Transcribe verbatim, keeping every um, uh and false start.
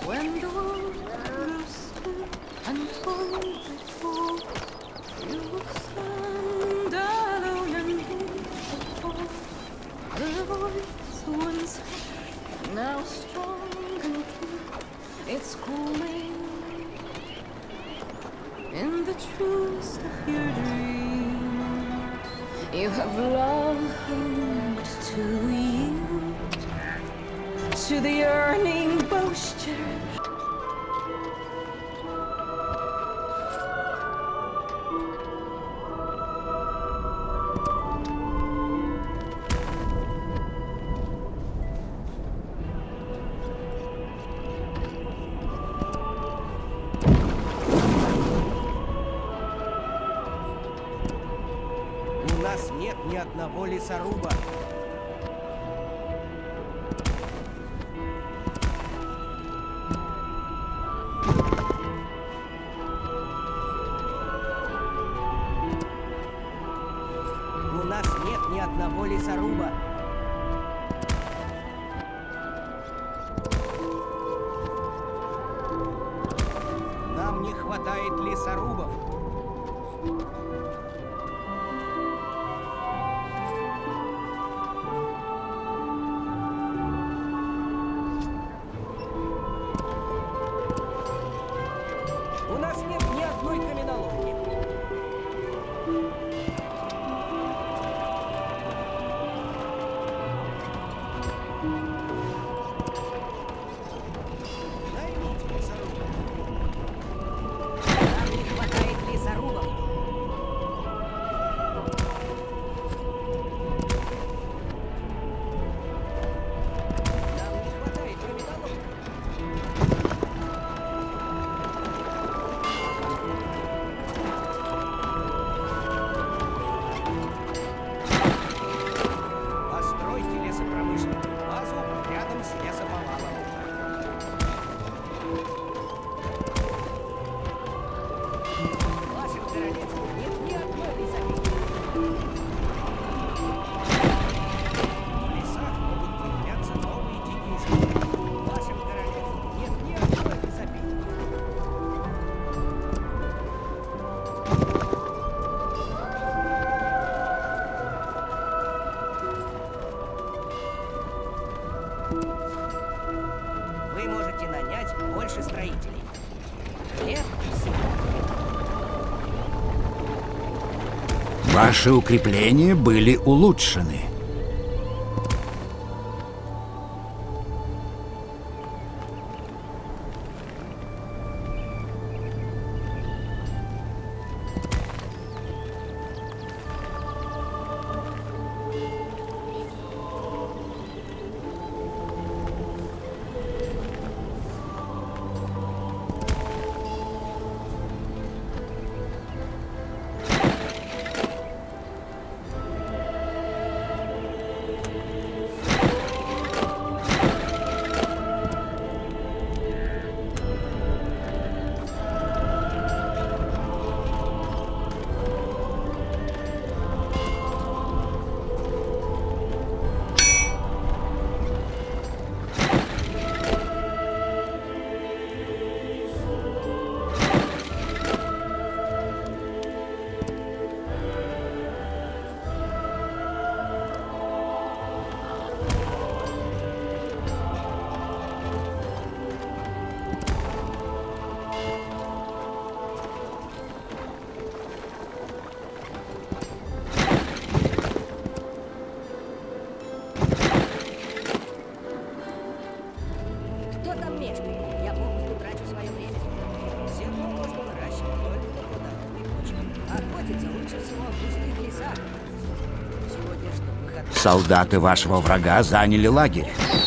When the world grows still and falls before, you will stand alone and hear the fall. The voice once heard, now strong and clear, it's calling in the truest of your dreams. You have longed to yield to the yearning posture. У нас нет ни одного лесоруба. У нас нет ни одного лесоруба. Нам не хватает лесорубов. У нас нет ни одной каменоломни. Наймите лесоруба. Нам не хватает лесорубов. Нам не хватает каменоломни. Постройте лесопромышленную базу рядом с лесоповалом. В вашем королевстве нет ни одной лесопилки. В лесах могут появляться новые дикие животные. В вашем королевстве нет ни одной лесопилки. Вы можете нанять больше строителей. Хлеб всегда. Ваши укрепления были улучшены. Кто там мешкает? Я полностью трачу свое время. Зерно можно выращивать только на плодородной почве. Охотиться лучше всего в густых лесах. Сегодня что, выходной? Солдаты вашего врага заняли лагерь.